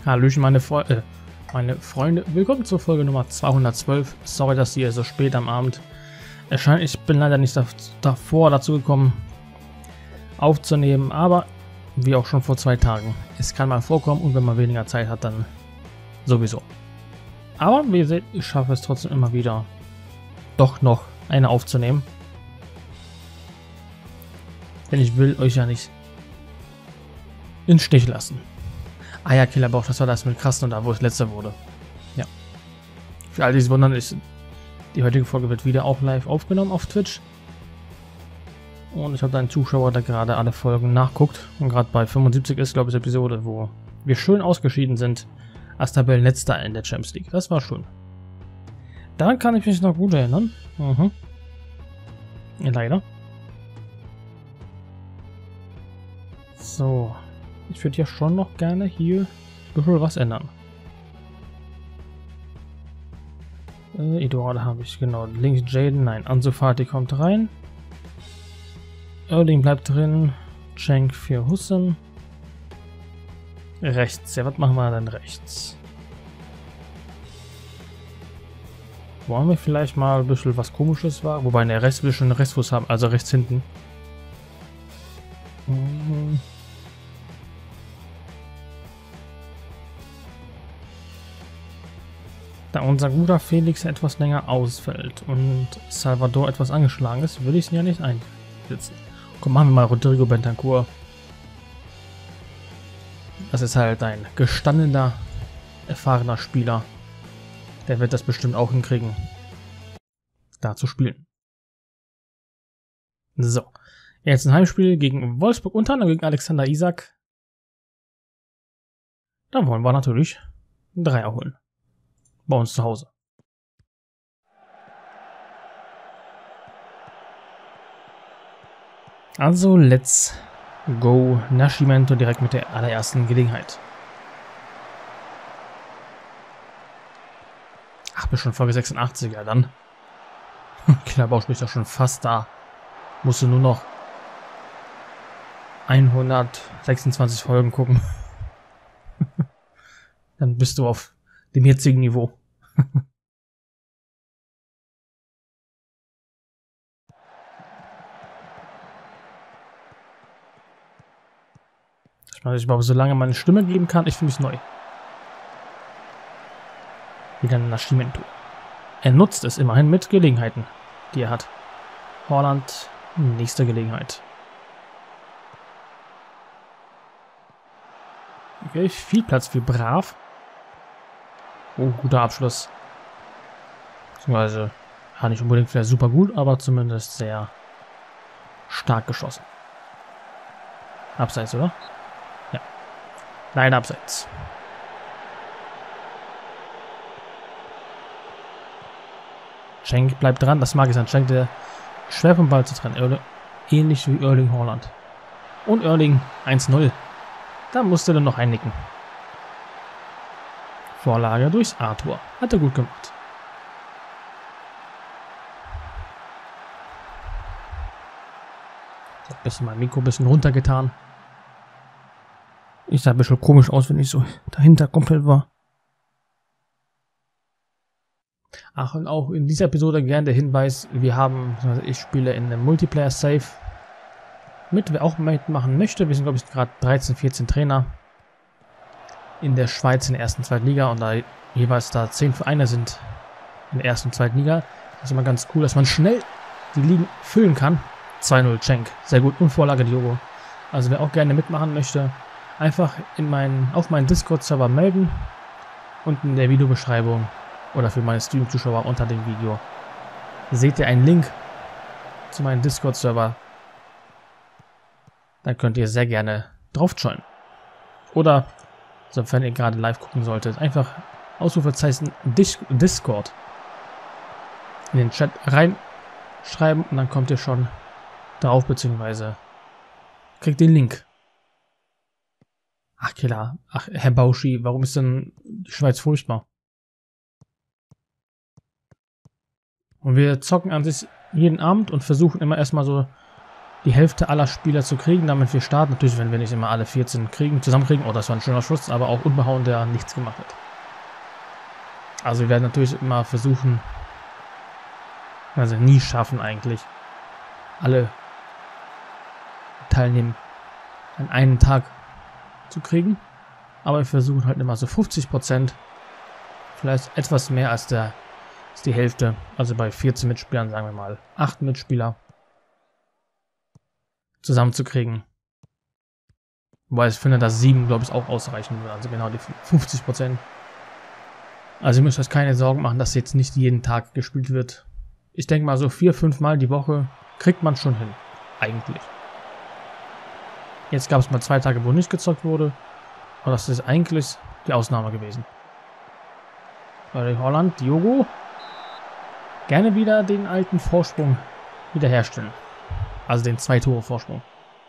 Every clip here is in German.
Hallöchen, meine Freunde. Willkommen zur Folge Nummer 212. Sorry, dass ihr so spät am Abend erscheint. Ich bin leider nicht dazu gekommen, aufzunehmen, aber wie auch schon vor 2 Tagen. Es kann mal vorkommen und wenn man weniger Zeit hat, dann sowieso. Aber wie ihr seht, ich schaffe es trotzdem immer wieder, doch noch eine aufzunehmen. Denn ich will euch ja nicht in den Stich lassen. Eierkillerbauch, das war das mit Krassen und da, wo es letzter wurde. Ja. Für all die sich wundern, die heutige Folge wird wieder auch live aufgenommen auf Twitch. Und ich habe da einen Zuschauer, der gerade alle Folgen nachguckt. Und gerade bei 75 ist, glaube ich, die Episode, wo wir schön ausgeschieden sind als Tabellenletzter in der Champions League. Das war schön. Daran kann ich mich noch gut erinnern. Ja, leider. So. Ich würde ja schon noch gerne hier ein bisschen was ändern. Eduardo habe ich, genau. Links Jaden, nein. Ansu Fati kommt rein. Erling bleibt drin. Cenk für Hussein. Rechts. Ja, was machen wir denn rechts? Wollen wir vielleicht mal ein bisschen was Komisches wagen? Wobei, der rechts will schon einen Rechtsfuß haben, also rechts hinten. Da unser guter Felix etwas länger ausfällt und Salvador etwas angeschlagen ist, würde ich ihn ja nicht einsetzen. Komm, machen wir mal Rodrigo Bentancur. Das ist halt ein gestandener, erfahrener Spieler. Der wird das bestimmt auch hinkriegen, da zu spielen. So, jetzt ein Heimspiel gegen Wolfsburg, unter anderem gegen Alexander Isak. Da wollen wir natürlich 3 erholen. Bei uns zu Hause. Also, let's go. Nascimento direkt mit der allerersten Gelegenheit. Ach, bis schon Folge 86, ja dann. Killerbauch spricht doch schon fast da. Musst du nur noch 126 Folgen gucken. Dann bist du auf dem jetzigen Niveau. Ich meine, ich glaube, solange man eine Stimme geben kann, ich finde es neu. Wieder ein Nascimento. Er nutzt es immerhin mit Gelegenheiten, die er hat. Haaland, nächste Gelegenheit. Okay, viel Platz für Brav. Oh, guter Abschluss. Beziehungsweise, ja, nicht unbedingt sehr super gut, aber zumindest sehr stark geschossen. Abseits, oder? Ja. Nein, abseits. Cenk bleibt dran, das mag ich an Cenk, der schwer vom Ball zu trennen. Ähnlich wie Erling Haaland. Und Erling 1-0. Da musste er dann noch einnicken. Vorlage durch Arthur. Hat er gut gemacht. Ich habe ein bisschen mein Mikro ein bisschen runtergetan. Ich sah ein bisschen komisch aus, wenn ich so dahinter komplett war. Ach, und auch in dieser Episode gerne der Hinweis, ich spiele in einem Multiplayer Safe mit, wer auch mitmachen möchte. Wir sind, glaube ich, gerade 13, 14 Trainer in der Schweiz in der 1. und 2. Liga und da jeweils 10 Vereine sind in der 1. und 2. Liga. Das ist immer ganz cool, dass man schnell die Ligen füllen kann. 2-0 Cenk, sehr gut, und Vorlage Diogo. Also wer auch gerne mitmachen möchte, einfach auf meinen Discord-Server melden. Unten in der Videobeschreibung oder für meine Stream-Zuschauer unter dem Video seht ihr einen Link zu meinem Discord-Server. Da könnt ihr sehr gerne drauf joinen. Oder, sofern ihr gerade live gucken solltet, einfach Ausrufezeichen Discord in den Chat reinschreiben und dann kommt ihr schon drauf, beziehungsweise kriegt den Link. Ach klar, ach Herr Bauschi, warum ist denn die Schweiz furchtbar? Und wir zocken an sich jeden Abend und versuchen immer erstmal so die Hälfte aller Spieler zu kriegen, damit wir starten. Natürlich, wenn wir nicht immer alle 14 zusammenkriegen. Oh, das war ein schöner Schuss, aber auch unbehauen, der nichts gemacht hat. Also wir werden natürlich immer versuchen, also nie schaffen eigentlich, alle Teilnehmer an einem Tag zu kriegen. Aber wir versuchen halt immer so 50%, vielleicht etwas mehr als die Hälfte. Also bei 14 Mitspielern, sagen wir mal 8 Mitspieler zusammenzukriegen. Wobei ich finde, dass 7, glaube ich, auch ausreichen würde. Also genau die 50%. Also ihr müsst euch keine Sorgen machen, dass jetzt nicht jeden Tag gespielt wird. Ich denke mal so 4-5 Mal die Woche kriegt man schon hin. Eigentlich. Jetzt gab es mal 2 Tage, wo nicht gezockt wurde. Aber das ist eigentlich die Ausnahme gewesen. Bei Holland, Diogo. Gerne wieder den alten Vorsprung wiederherstellen. Also den 2-Tore-Vorsprung.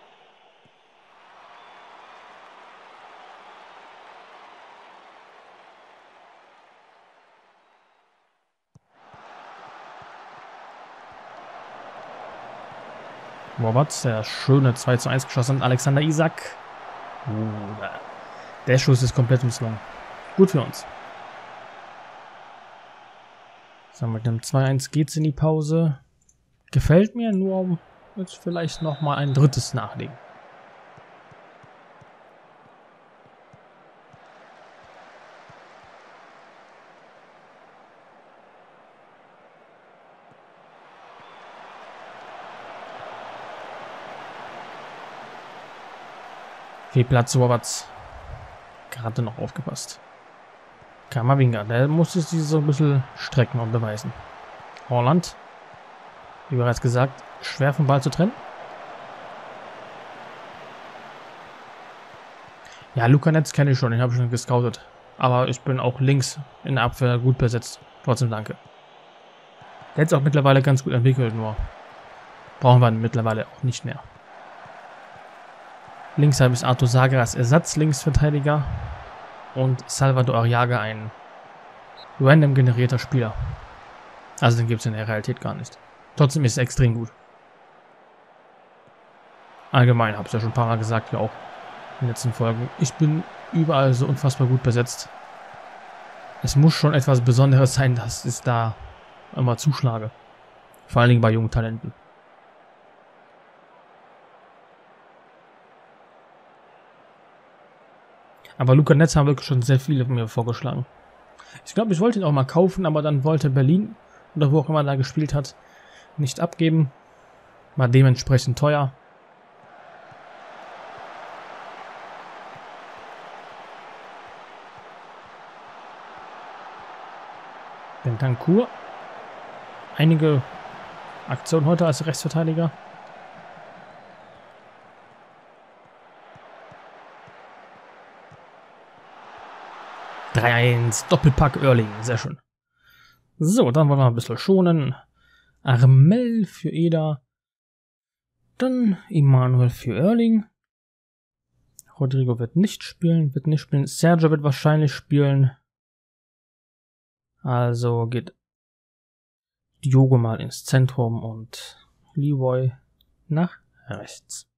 Roberts, der schöne 2:1 geschossen. Alexander Isak. Der Schuss ist komplett misslungen. Gut für uns. So, mit dem 2:1 geht's in die Pause. Gefällt mir, nur um jetzt vielleicht nochmal ein drittes nachlegen. Viel Platz, Roberts. Gerade noch aufgepasst. Kamavinga, der muss sich so ein bisschen strecken und beweisen. Holland, wie bereits gesagt, schwer vom Ball zu trennen. Ja, Luca Netz kenne ich schon, den habe ich schon gescoutet. Aber ich bin auch links in der Abwehr gut besetzt. Trotzdem danke. Der hat es auch mittlerweile ganz gut entwickelt, nur brauchen wir ihn mittlerweile auch nicht mehr. Links habe ich Arthur Sager als Ersatz-Linksverteidiger und Salvador Arriaga, ein random generierter Spieler. Also den gibt es in der Realität gar nicht. Trotzdem ist er extrem gut. Allgemein habe ich ja schon ein paar Mal gesagt, ja auch in den letzten Folgen. Ich bin überall so unfassbar gut besetzt. Es muss schon etwas Besonderes sein, dass ich da immer zuschlage. Vor allen Dingen bei jungen Talenten. Aber Luca Netz haben wirklich schon sehr viele mir vorgeschlagen. Ich glaube, ich wollte ihn auch mal kaufen, aber dann wollte Berlin, oder wo auch immer er da gespielt hat, nicht abgeben. War dementsprechend teuer. Bentancur. Einige Aktionen heute als Rechtsverteidiger. 3:1, Doppelpack Oerling, sehr schön. So, dann wollen wir ein bisschen schonen. Armel für Eder. Dann Immanuel für Oerling. Rodrigo wird nicht spielen. Sergio wird wahrscheinlich spielen. Also geht Diogo mal ins Zentrum und Leroy nach rechts.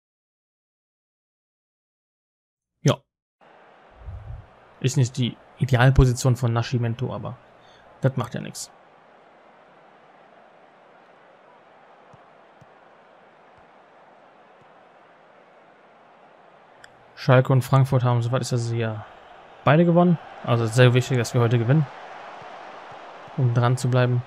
Ja. Ist nicht die Idealposition von Nascimento, aber das macht ja nichts. Schalke und Frankfurt haben, soweit ist das hier, beide gewonnen. Also sehr wichtig, dass wir heute gewinnen, um dran zu bleiben.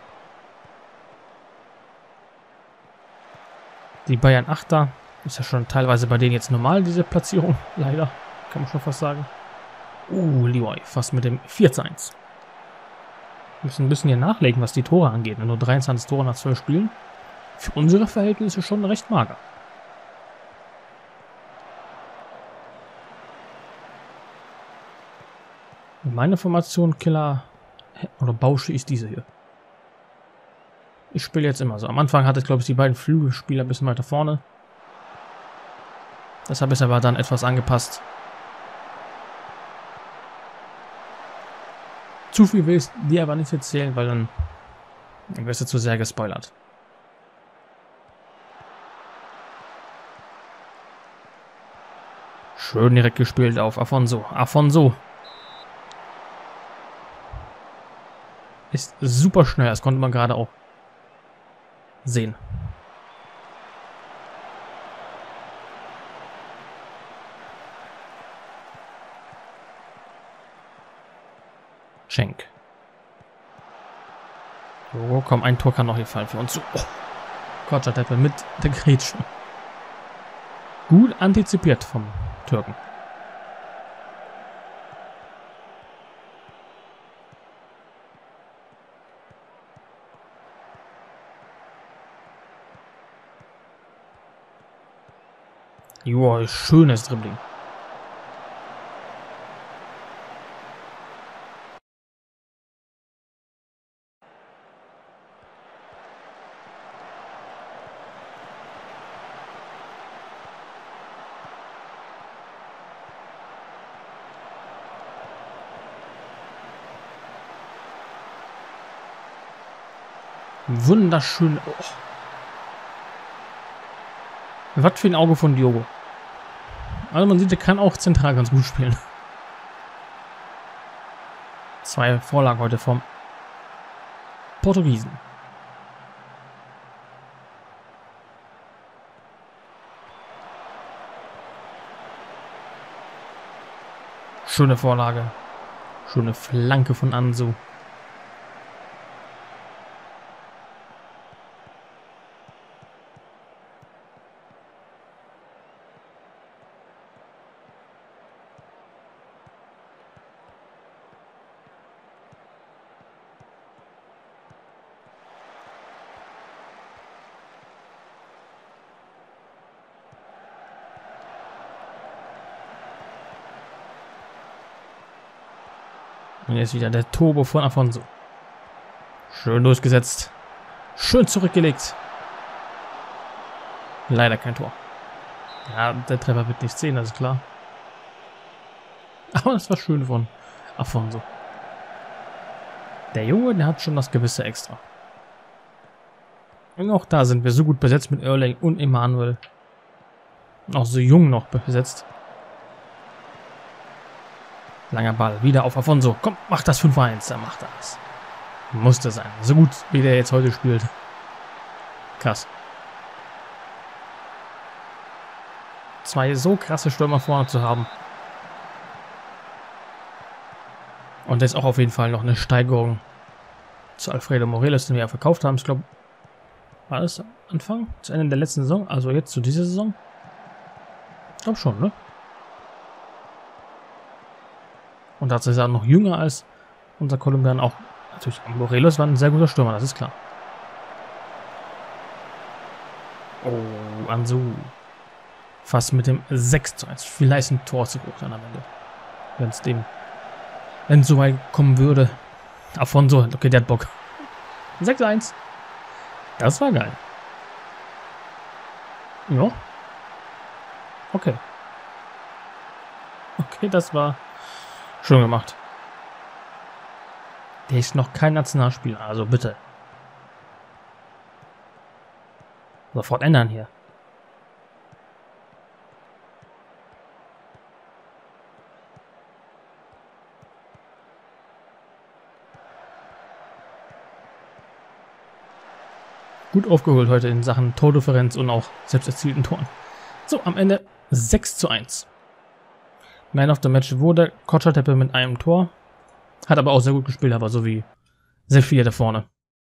Die Bayern 8er, ist ja schon teilweise bei denen jetzt normal, diese Platzierung, leider, kann man schon fast sagen. Leroy, fast mit dem 4:1. Wir müssen ein bisschen hier nachlegen, was die Tore angeht. Nur 23 Tore nach 12 Spielen. Für unsere Verhältnisse schon recht mager. Meine Formation, Killer oder Bausche, ist diese hier. Ich spiele jetzt immer so. Am Anfang hatte ich, glaube ich, die beiden Flügelspieler ein bisschen weiter vorne. Das habe ich aber dann etwas angepasst. Zu viel will ich dir aber nicht erzählen, weil dann wirst du zu sehr gespoilert. Schön direkt gespielt auf Afonso. Afonso. Ist super schnell, das konnte man gerade auch sehen. Schenk. So, komm, ein Tor kann noch hier fallen für uns. Oh, Kocatepe mit der Grätsche. Gut antizipiert vom Türken. Joa, schönes Dribbling. Wunderschön. Oh. Was für ein Auge von Diogo. Also man sieht, er kann auch zentral ganz gut spielen. 2 Vorlagen heute vom Portugiesen. Schöne Vorlage. Schöne Flanke von Ansu. Und jetzt wieder der Turbo von Afonso. Schön durchgesetzt. Schön zurückgelegt. Leider kein Tor. Ja, der Treffer wird nicht sehen, das ist klar. Aber das war schön von Afonso. Der Junge, der hat schon das gewisse Extra. Und auch da sind wir so gut besetzt mit Erling und Emanuel. Auch so jung noch besetzt. Langer Ball, wieder auf Afonso. Komm, mach das 5-1. Er macht das. Musste sein. So gut, wie der jetzt heute spielt. Krass. 2 so krasse Stürmer vorne zu haben. Und jetzt auch auf jeden Fall noch eine Steigerung zu Alfredo Morelos, den wir ja verkauft haben. Ich glaube, war das Anfang? Zu Ende der letzten Saison? Also jetzt zu dieser Saison? Ich glaube schon, ne? Und dazu ist er noch jünger als unser Kolumbianer. Auch natürlich Morelos war ein sehr guter Stürmer, das ist klar. Oh, Ansu. Fast mit dem 6:1. Vielleicht ein Tor zu hoch dann am Ende. Wenn es so weit kommen würde. Afonso, okay, der hat Bock. 6:1. Das war geil. Ja. Okay. Okay, das war schön gemacht. Der ist noch kein Nationalspieler, also bitte. Sofort ändern hier. Gut aufgeholt heute in Sachen Tordifferenz und auch selbst erzielten Toren. So, am Ende 6:1. Man of the Match wurde Kocatepe mit einem Tor. Hat aber auch sehr gut gespielt, aber so wie sehr viele da vorne.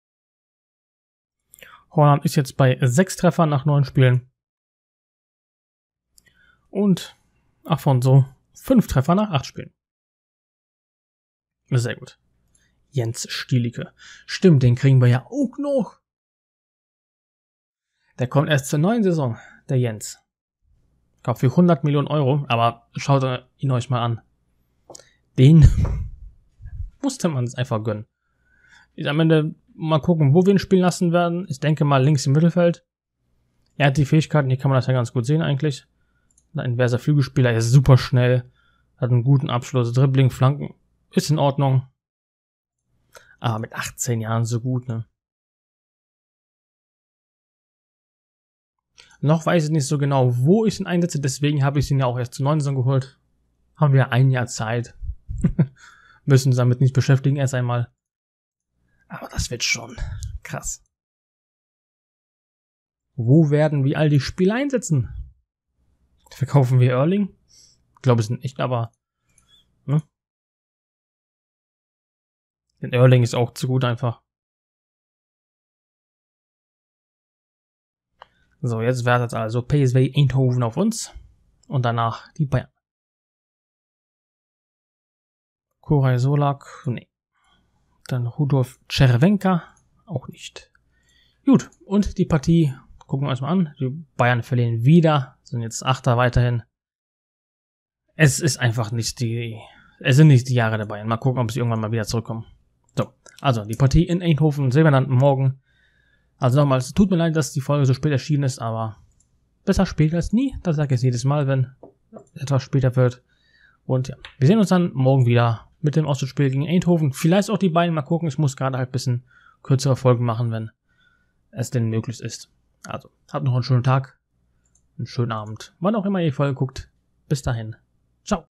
Haaland ist jetzt bei 6 Treffern nach 9 Spielen. Und Afonso 5 Treffer nach 8 Spielen. Sehr gut. Jens Stielicke. Stimmt, den kriegen wir ja auch noch. Der kommt erst zur neuen Saison, der Jens. Ich glaube für 100 Millionen Euro, aber schaut ihn euch mal an. Den musste man es einfach gönnen. Am Ende mal gucken, wo wir ihn spielen lassen werden. Ich denke mal links im Mittelfeld. Er hat die Fähigkeiten, hier kann man das ja ganz gut sehen eigentlich. Ein inverser Flügelspieler, er ist super schnell, hat einen guten Abschluss, Dribbling, Flanken, ist in Ordnung. Aber mit 18 Jahren so gut, ne? Noch weiß ich nicht so genau, wo ich ihn einsetze, deswegen habe ich ihn ja auch erst zu 9 Saison geholt. Haben wir ein Jahr Zeit. Müssen uns damit nicht beschäftigen erst einmal. Aber das wird schon krass. Wo werden wir all die Spiele einsetzen? Verkaufen wir Erling? Glaube es nicht, aber ne? Denn Erling ist auch zu gut einfach. So, jetzt wartet also PSV Eindhoven auf uns. Und danach die Bayern. Koray Solak, nee. Dann Rudolf Czerwenka, auch nicht. Gut, und die Partie gucken wir uns mal an. Die Bayern verlieren wieder, sind jetzt Achter weiterhin. Es ist einfach nicht es sind nicht die Jahre der Bayern. Mal gucken, ob sie irgendwann mal wieder zurückkommen. So, also die Partie in Eindhoven, sehen wir dann morgen. Also nochmals, es tut mir leid, dass die Folge so spät erschienen ist, aber besser spät als nie. Das sage ich jedes Mal, wenn etwas später wird. Und ja, wir sehen uns dann morgen wieder mit dem Auswärtsspiel gegen Eindhoven. Vielleicht auch die Bayern, mal gucken. Ich muss gerade halt ein bisschen kürzere Folgen machen, wenn es denn möglich ist. Also, habt noch einen schönen Tag, einen schönen Abend, wann auch immer ihr die Folge guckt. Bis dahin. Ciao.